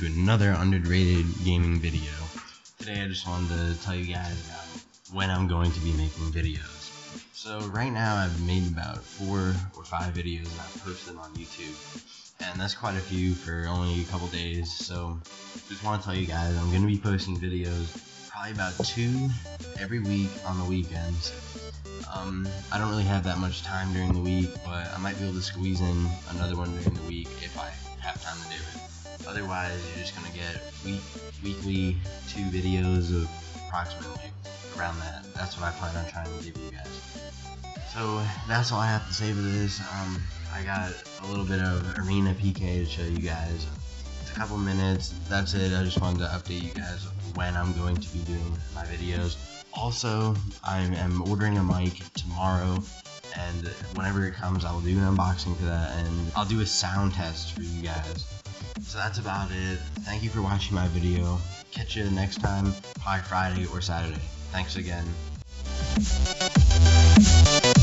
to another underrated gaming video. Today I just wanted to tell you guys about when I'm going to be making videos. So right now I've made about 4 or 5 videos that I've posted on YouTube, and that's quite a few for only a couple days. So just want to tell you guys I'm going to be posting videos probably about 2 every week on the weekends. I don't really have that much time during the week, but I might be able to squeeze in another one during the week if I have time to do it. Otherwise, you're just going to get weekly 2 videos of approximately around that. That's what I plan on trying to give you guys. So that's all I have to say for this. I got a little bit of Arena PK to show you guys. It's a couple minutes. That's it. I just wanted to update you guys when I'm going to be doing my videos. Also, I am ordering a mic tomorrow, and whenever it comes, I'll do an unboxing for that, and I'll do a sound test for you guys. So that's about it. Thank you for watching my video. Catch you next time, probably Friday or Saturday. Thanks again.